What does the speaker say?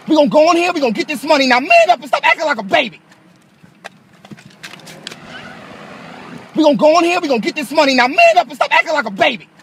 We gonna go in here, we gonna get this money. Now man up and stop acting like a baby. We gonna go in here, we gonna get this money. Now man up and stop acting like a baby.